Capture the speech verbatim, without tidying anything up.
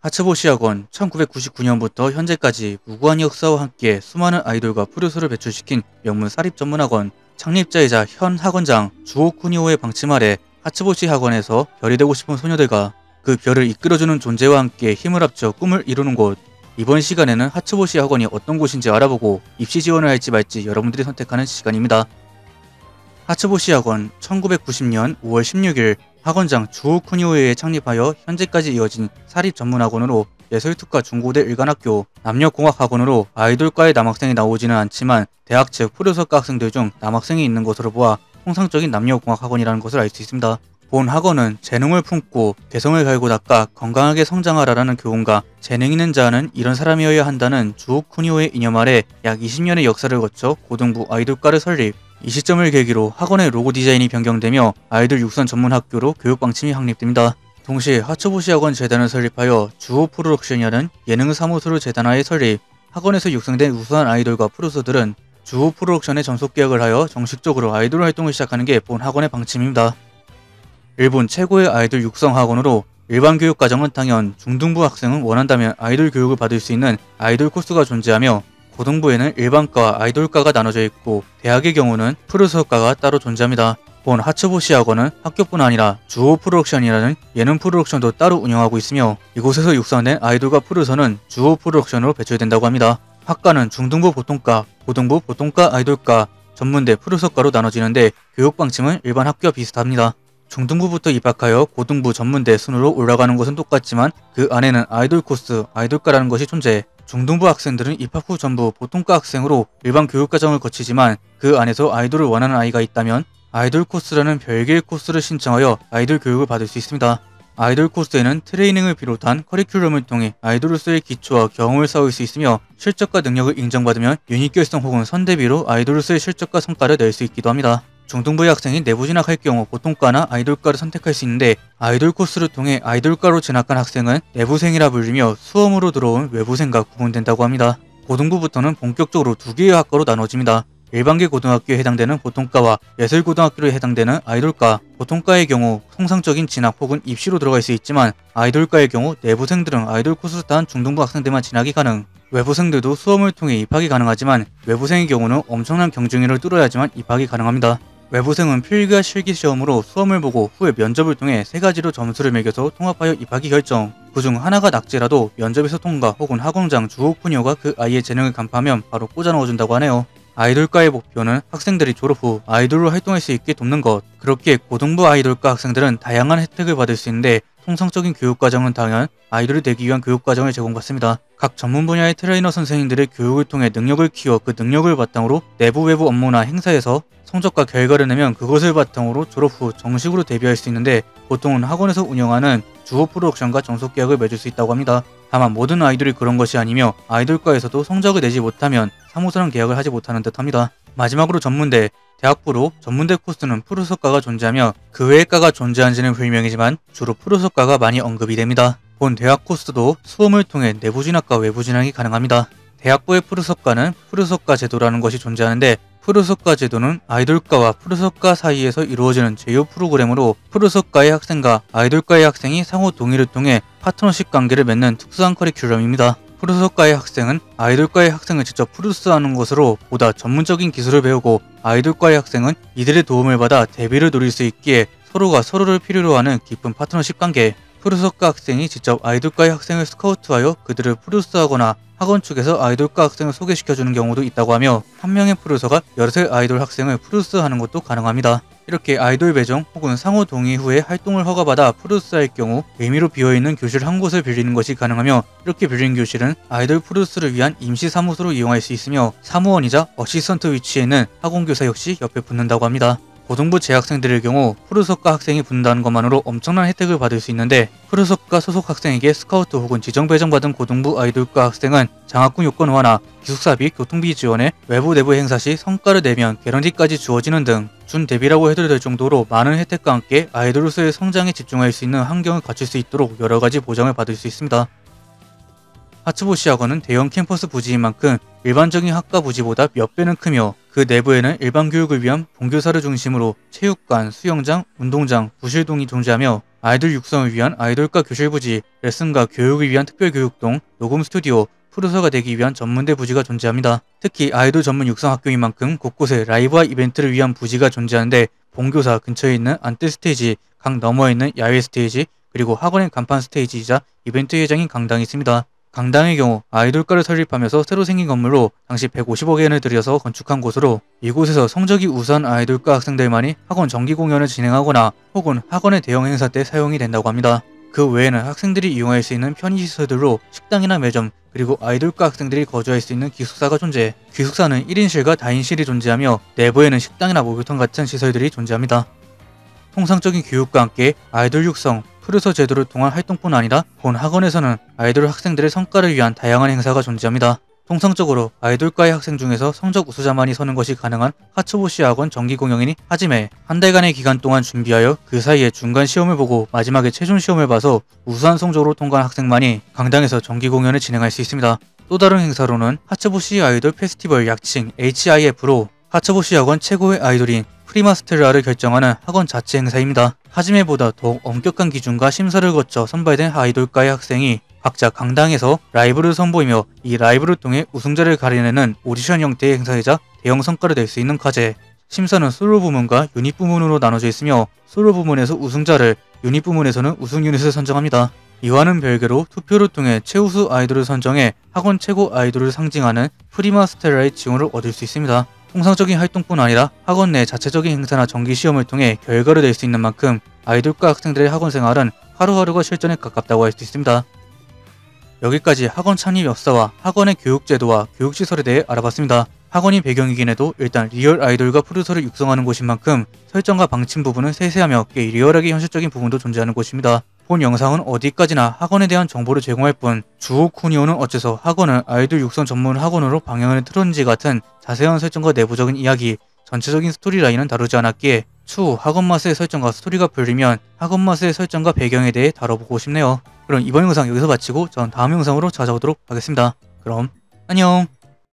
하츠보시 학원 천구백구십구 년부터 현재까지 무고한 역사와 함께 수많은 아이돌과 프로듀서를 배출시킨 명문 사립 전문학원, 창립자이자 현 학원장 주호 쿠니오의 방침 아래 하츠보시 학원에서 별이 되고 싶은 소녀들과 그 별을 이끌어주는 존재와 함께 힘을 합쳐 꿈을 이루는 곳. 이번 시간에는 하츠보시 학원이 어떤 곳인지 알아보고 입시 지원을 할지 말지 여러분들이 선택하는 시간입니다. 하츠보시 학원 천구백구십 년 오월 십육일 학원장 주호 쿠니오에 의해 창립하여 현재까지 이어진 사립 전문학원으로 예술특화 중고대 일간학교, 남녀공학학원으로 아이돌과의 남학생이 나오지는 않지만 대학 측 프로듀서과 학생들 중 남학생이 있는 것으로 보아 통상적인 남녀공학학원이라는 것을 알 수 있습니다. 본 학원은 재능을 품고 개성을 갈고 닦아 건강하게 성장하라라는 교훈과 재능 있는 자는 이런 사람이어야 한다는 주호 쿠니오의 이념 아래 약 이십 년의 역사를 거쳐 고등부 아이돌과를 설립. 이 시점을 계기로 학원의 로고 디자인이 변경되며 아이돌 육선 전문 학교로 교육 방침이 확립됩니다. 동시에 하츠보시 학원 재단을 설립하여 주호 프로덕션이라는 예능 사무소를 재단하에 설립. 학원에서 육성된 우수한 아이돌과 프로듀서들은 주호 프로덕션에 전속 계약을 하여 정식적으로 아이돌 활동을 시작하는 게 본 학원의 방침입니다. 일본 최고의 아이돌 육성 학원으로 일반 교육 과정은 당연, 중등부 학생은 원한다면 아이돌 교육을 받을 수 있는 아이돌 코스가 존재하며 고등부에는 일반과와 아이돌과가 나눠져 있고 대학의 경우는 프로듀서과가 따로 존재합니다. 본 하츠보시 학원은 학교뿐 아니라 주호 프로덕션이라는 예능 프로덕션도 따로 운영하고 있으며 이곳에서 육성된 아이돌과 프로듀서는 주호 프로덕션으로 배출된다고 합니다. 학과는 중등부 보통과, 고등부 보통과 아이돌과, 전문대 프로듀서과로 나눠지는데 교육 방침은 일반 학교와 비슷합니다. 중등부부터 입학하여 고등부 전문대 순으로 올라가는 것은 똑같지만 그 안에는 아이돌 코스, 아이돌과라는 것이 존재. 중등부 학생들은 입학 후 전부 보통과 학생으로 일반 교육과정을 거치지만 그 안에서 아이돌을 원하는 아이가 있다면 아이돌 코스라는 별개의 코스를 신청하여 아이돌 교육을 받을 수 있습니다. 아이돌 코스에는 트레이닝을 비롯한 커리큘럼을 통해 아이돌로서의 기초와 경험을 쌓을 수 있으며 실적과 능력을 인정받으면 유닛 결성 혹은 선대비로 아이돌로서의 실적과 성과를 낼 수 있기도 합니다. 중등부의 학생이 내부 진학할 경우 보통과나 아이돌과를 선택할 수 있는데 아이돌 코스를 통해 아이돌과로 진학한 학생은 내부생이라 불리며 수험으로 들어온 외부생과 구분된다고 합니다. 고등부부터는 본격적으로 두 개의 학과로 나눠집니다. 일반계 고등학교에 해당되는 보통과와 예술고등학교에 해당되는 아이돌과. 보통과의 경우 통상적인 진학 혹은 입시로 들어갈 수 있지만 아이돌과의 경우 내부생들은 아이돌 코스를 따은 중등부 학생들만 진학이 가능. 외부생들도 수험을 통해 입학이 가능하지만 외부생의 경우는 엄청난 경쟁률을 뚫어야지만 입학이 가능합니다. 외부생은 필기와 실기 시험으로 수험을 보고 후에 면접을 통해 세 가지로 점수를 매겨서 통합하여 입학이 결정. 그중 하나가 낙제라도 면접에서 통과 혹은 학원장 주호 쿠니오가 그 아이의 재능을 간파하면 바로 꽂아 넣어준다고 하네요. 아이돌과의 목표는 학생들이 졸업 후 아이돌로 활동할 수 있게 돕는 것. 그렇게 고등부 아이돌과 학생들은 다양한 혜택을 받을 수 있는데 통상적인 교육과정은 당연 아이돌이 되기 위한 교육과정을 제공받습니다. 각 전문 분야의 트레이너 선생님들의 교육을 통해 능력을 키워 그 능력을 바탕으로 내부 외부 업무나 행사에서 성적과 결과를 내면 그것을 바탕으로 졸업 후 정식으로 데뷔할 수 있는데 보통은 학원에서 운영하는 주호 프로덕션과 전속 계약을 맺을 수 있다고 합니다. 다만 모든 아이돌이 그런 것이 아니며 아이돌과에서도 성적을 내지 못하면 사무소랑 계약을 하지 못하는 듯 합니다. 마지막으로 전문대, 대학부로 전문대 코스는 프로듀서과가 존재하며 그 외의 과가 존재한지는 불명이지만 주로 프로듀서과가 많이 언급이 됩니다. 본 대학 코스도 수험을 통해 내부 진학과 외부 진학이 가능합니다. 대학부의 프로듀서과는 프로듀서과 제도라는 것이 존재하는데 프로듀서과 제도는 아이돌과와 프로듀서과 사이에서 이루어지는 제휴 프로그램으로 프로듀서과의 학생과 아이돌과의 학생이 상호 동의를 통해 파트너십 관계를 맺는 특수한 커리큘럼입니다. 프로듀서과의 학생은 아이돌과의 학생을 직접 프로듀스하는 것으로 보다 전문적인 기술을 배우고 아이돌과의 학생은 이들의 도움을 받아 데뷔를 노릴 수 있기에 서로가 서로를 필요로 하는 깊은 파트너십 관계. 프로듀서과 학생이 직접 아이돌과의 학생을 스카우트하여 그들을 프로듀스하거나 학원 측에서 아이돌과 학생을 소개시켜주는 경우도 있다고 하며 한 명의 프로듀서가 여럿의 아이돌 학생을 프로듀스하는 것도 가능합니다. 이렇게 아이돌 배정 혹은 상호 동의 후에 활동을 허가받아 프로듀스할 경우 의미로 비어있는 교실 한 곳을 빌리는 것이 가능하며 이렇게 빌린 교실은 아이돌 프로듀스를 위한 임시 사무소로 이용할 수 있으며 사무원이자 어시스턴트 위치에 있는 학원교사 역시 옆에 붙는다고 합니다. 고등부 재학생들의 경우 프로듀서과 학생이 붙는다는 것만으로 엄청난 혜택을 받을 수 있는데 프로듀서과 소속 학생에게 스카우트 혹은 지정 배정받은 고등부 아이돌과 학생은 장학금 요건 완화, 기숙사비, 교통비 지원에 외부 내부 행사 시 성과를 내면 개런티까지 주어지는 등 준 대비라고 해도 될 정도로 많은 혜택과 함께 아이돌로서의 성장에 집중할 수 있는 환경을 갖출 수 있도록 여러가지 보장을 받을 수 있습니다. 하츠보시 학원은 대형 캠퍼스 부지인 만큼 일반적인 학과 부지보다 몇 배는 크며 그 내부에는 일반 교육을 위한 본교사를 중심으로 체육관, 수영장, 운동장, 부실동이 존재하며 아이돌 육성을 위한 아이돌과 교실 부지, 레슨과 교육을 위한 특별 교육동, 녹음 스튜디오, 프로듀서가 되기 위한 전문대 부지가 존재합니다. 특히 아이돌 전문 육성 학교인 만큼 곳곳에 라이브와 이벤트를 위한 부지가 존재하는데 본교사 근처에 있는 안뜰 스테이지, 강 너머에 있는 야외 스테이지, 그리고 학원의 간판 스테이지이자 이벤트 회장인 강당이 있습니다. 강당의 경우 아이돌과를 설립하면서 새로 생긴 건물로 당시 백오십억 엔을 들여서 건축한 곳으로 이곳에서 성적이 우수한 아이돌과 학생들만이 학원 정기 공연을 진행하거나 혹은 학원의 대형 행사 때 사용이 된다고 합니다. 그 외에는 학생들이 이용할 수 있는 편의시설들로 식당이나 매점, 그리고 아이돌과 학생들이 거주할 수 있는 기숙사가 존재. 기숙사는 일 인실과 다인실이 존재하며 내부에는 식당이나 목욕탕 같은 시설들이 존재합니다. 통상적인 교육과 함께 아이돌 육성, 프로듀서 제도를 통한 활동뿐 아니라 본 학원에서는 아이돌 학생들의 성과를 위한 다양한 행사가 존재합니다. 통상적으로 아이돌과의 학생 중에서 성적 우수자만이 서는 것이 가능한 하츠보시 학원 정기 공연이니 하지메 한 달간의 기간 동안 준비하여 그 사이에 중간 시험을 보고 마지막에 최종 시험을 봐서 우수한 성적으로 통과한 학생만이 강당에서 정기 공연을 진행할 수 있습니다. 또 다른 행사로는 하츠보시 아이돌 페스티벌 약칭 에이치아이에프로 하츠보시 학원 최고의 아이돌인 프리마스테라를 결정하는 학원 자체 행사입니다. 하지메보다 더욱 엄격한 기준과 심사를 거쳐 선발된 아이돌과의 학생이 각자 강당에서 라이브를 선보이며 이 라이브를 통해 우승자를 가려내는 오디션 형태의 행사이자 대형 성과를 낼 수 있는 과제. 심사는 솔로 부문과 유닛 부문으로 나눠져 있으며 솔로 부문에서 우승자를, 유닛 부문에서는 우승 유닛을 선정합니다. 이와는 별개로 투표를 통해 최우수 아이돌을 선정해 학원 최고 아이돌을 상징하는 프리마스테라의 지원을 얻을 수 있습니다. 통상적인 활동뿐 아니라 학원 내 자체적인 행사나 정기 시험을 통해 결과를 낼 수 있는 만큼 아이돌과 학생들의 학원 생활은 하루하루가 실전에 가깝다고 할 수 있습니다. 여기까지 학원 창립 역사와 학원의 교육제도와 교육시설에 대해 알아봤습니다. 학원이 배경이긴 해도 일단 리얼 아이돌과 프로듀서를 육성하는 곳인 만큼 설정과 방침 부분은 세세하며 꽤 리얼하게 현실적인 부분도 존재하는 곳입니다. 본 영상은 어디까지나 학원에 대한 정보를 제공할 뿐 주호 쿠니오는 어째서 학원을 아이돌 육성 전문 학원으로 방향을 틀었는지 같은 자세한 설정과 내부적인 이야기, 전체적인 스토리라인은 다루지 않았기에 추후 학원 마스의 설정과 스토리가 풀리면 학원 마스의 설정과 배경에 대해 다뤄보고 싶네요. 그럼 이번 영상 여기서 마치고 전 다음 영상으로 찾아오도록 하겠습니다. 그럼 안녕.